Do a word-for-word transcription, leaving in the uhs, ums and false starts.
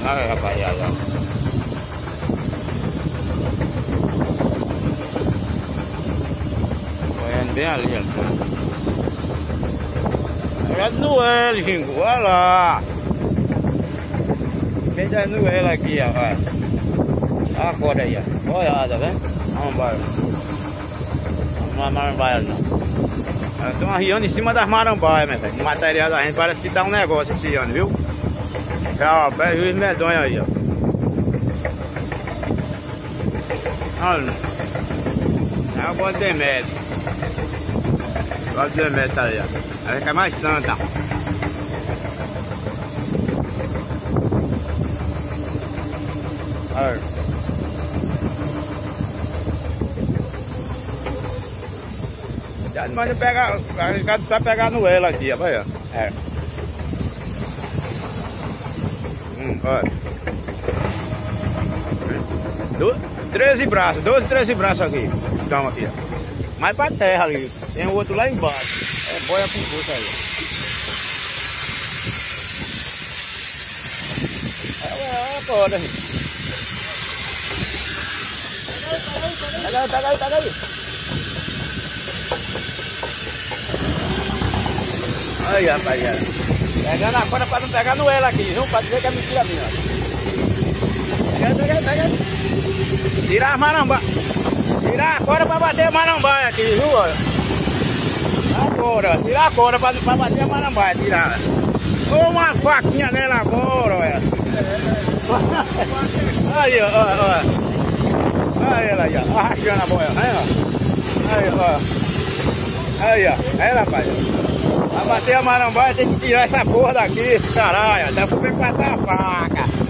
Olha, rapaziada. Correndo bem ali, ó. Olha no L, Jingo, olha lá. Quem tá no L aqui, ó, olha. Olha a corda aí, ó. Olha, tá vendo? Vamos embora. Não é marambaia, não. Tem uma riana em cima das marambaias, meu velho. O material da gente parece que dá um negócio esse ano, viu? Já, ó, prejuízo medonho aí, ó. Olha. É o bode de médio. O bode de médio tá aí, ó. Ela fica mais santa. Olha. Já não vai pegar, vai pegar no ela aqui, ó. Vai, ó. É. Hum, olha. Do, treze braços, doze, treze braços aqui. Então aqui, ó. Mais pra terra ali. Tem o outro lá embaixo. É boia com força aí. É, é, é a corda, gente. Pega aí, pega aí, pega aí. Aí, rapaziada. Pegando a corda pra não pegar no ela aqui, viu? Pra dizer que é mentira minha. Pega, pega, pega. Tirar as marambaias. Tirar a corda pra bater a marambaia aqui, viu? Agora, tirar a corda pra, pra bater a marambaia, tirar. Ô, uma faquinha nela agora, olha. Aí, ó, ó, ó. Aí ela aí, ó. Arrastando a boia. Aí, ó. Aí, ó. Aí, ó. Aí, rapaz. Pra bater a marambaia tem que tirar essa porra daqui, esse caralho. Dá pra passar a faca.